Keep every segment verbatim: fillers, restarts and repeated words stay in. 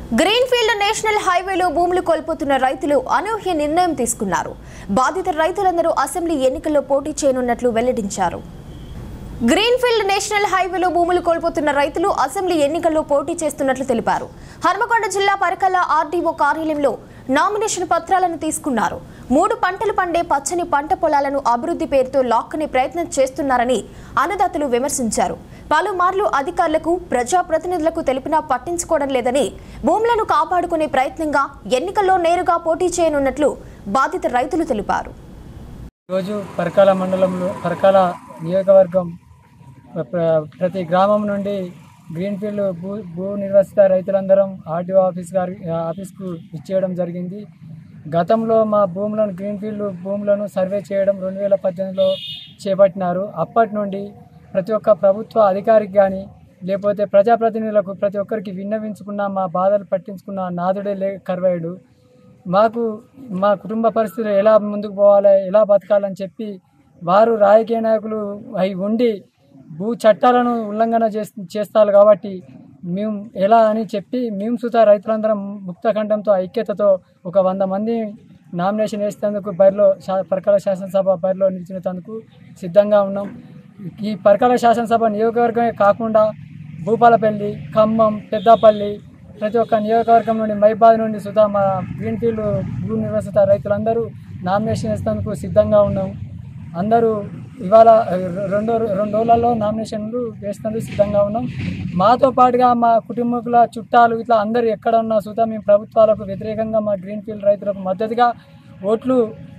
Greenfield national హైవేలో భూములు కోల్పోతున్న రైతులు అనూహ్య నిర్ణయం తీసుకున్నారు. బాధిత రైతులందరూ అసెంబ్లీ ఎన్నికల్లో పోటీ చేయనున్నట్లు వెల్లడించారు. గ్రీన్ఫీల్డ్ నేషనల్ హైవేలో భూములు కోల్పోతున్న రైతులు అసెంబ్లీ ఎన్నికల్లో పోటీ చేస్తున్నట్లు తెలిపారు. హన్మకొండ జిల్లా పరకాల ఆర్డీఓ కార్యాలయంలో నామినేషన్ పత్రాలను తీసుకున్నారు. మూడు పంటలు పండే పచ్చని పంట పొలాలను అభివృద్ధి పేరుతో లాక్కునే ప్రయత్నం చేస్తున్నారని అన్నదాతలు విమర్శించారు. పలుమార్లు అధికారులకు ప్రజాప్రతినిధులకు తెలిపినా పట్టించుకోవడం లేదని, భూములను కాపాడుకునే ప్రయత్నంగా ఎన్నికల్లో నేరుగా పోటీ చేయనున్నట్లు బాధిత రైతులు తెలిపారు. రోజు పరకాల మండలంలో పరకాల నియోజకవర్గం ప్రతి గ్రామం నుండి గ్రీన్ఫీల్డ్ భూ భూ నిర్వసిత రైతులందరం ఆర్డీఓ ఆఫీస్ గారి ఆఫీస్కు ఇచ్చేయడం జరిగింది. గతంలో మా భూములను గ్రీన్ఫీల్డ్ భూములను సర్వే చేయడం రెండు వేల పద్దెనిమిదిలో చేపట్టినారు. అప్పటి నుండి ప్రతి ఒక్క ప్రభుత్వ అధికారికి కానీ లేకపోతే ప్రజాప్రతినిధులకు ప్రతి ఒక్కరికి విన్నవించుకున్న మా బాధలు పట్టించుకున్న నాదుడే లే కర్వాయుడు. మాకు మా కుటుంబ పరిస్థితులు ఎలా ముందుకు పోవాలి, ఎలా బతకాలని చెప్పి వారు రాజకీయ నాయకులు అవి ఉండి భూ చట్టాలను ఉల్లంఘన చేస్తారు కాబట్టి మేము ఎలా అని చెప్పి మేము సుతా రైతులందరం ముక్తఖండంతో ఐక్యతతో ఒక వంద మంది నామినేషన్ వేసేందుకు బరిలో పరకాల శాసనసభ బరిలో నిలిచినందుకు సిద్ధంగా ఉన్నాం. ఈ పరకాల శాసనసభ నియోజకవర్గమే కాకుండా భూపాలపల్లి, ఖమ్మం, పెద్దపల్లి ప్రతి ఒక్క నియోజకవర్గం నుండి మైబాద్ నుండి సుతా మా గ్రీన్ఫీల్డ్ భూ నివసిత రైతులందరూ నామినేషన్ వేసేందుకు సిద్ధంగా ఉన్నాం. అందరూ ఇవాళ రెండో రెండు రోజులలో నామినేషన్లు వేసేందుకు సిద్ధంగా ఉన్నాం. మాతో పాటుగా మా కుటుంబకుల చుట్టాలు ఇట్లా అందరూ ఎక్కడ ఉన్నా సుతా మేము ప్రభుత్వాలకు వ్యతిరేకంగా మా గ్రీన్ఫీల్డ్ రైతులకు మద్దతుగా ఓట్లు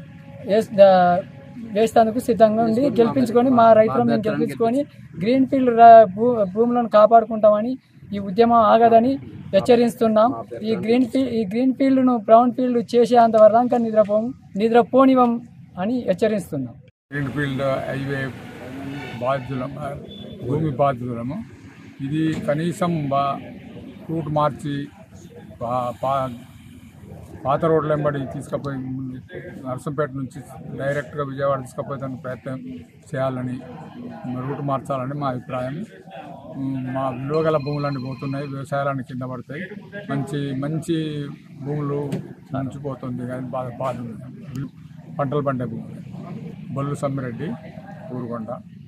వేసేందుకు సిద్ధంగా ఉండి గెలిపించుకొని మా రైతులను మేము గెలిపించుకొని గ్రీన్ఫీల్డ్ భూ భూములను కాపాడుకుంటామని, ఈ ఉద్యమం ఆగదని హెచ్చరిస్తున్నాం. ఈ గ్రీన్ ఫీల్డ్ ఈ గ్రీన్ ఫీల్డ్ను బ్రౌన్ ఫీల్డ్ చేసేంత వరకు నిద్రపోం నిద్రపోనివ్వం అని హెచ్చరిస్తున్నాం. గ్రీన్ఫీల్డ్ హైవే బాధితుల భూమి బాధితులము ఇది కనీసం బా రూట్ మార్చి పాత రోడ్ల వెంబడి తీసుకుపోయి నర్సంపేట నుంచి డైరెక్ట్గా విజయవాడ తీసుకుపోయేదానికి ప్రయత్నం చేయాలని, రూట్ మార్చాలని మా అభిప్రాయం. మా విలువగల భూములన్నీ పోతున్నాయి, వ్యవసాయాలన్నీ కింద పడతాయి, మంచి మంచి భూములు నంచిపోతుంది కానీ బాధ బాధ పంటలు పండే భూములు. బొల్లు సమ్మిరెడ్డి ఊరుకొండ.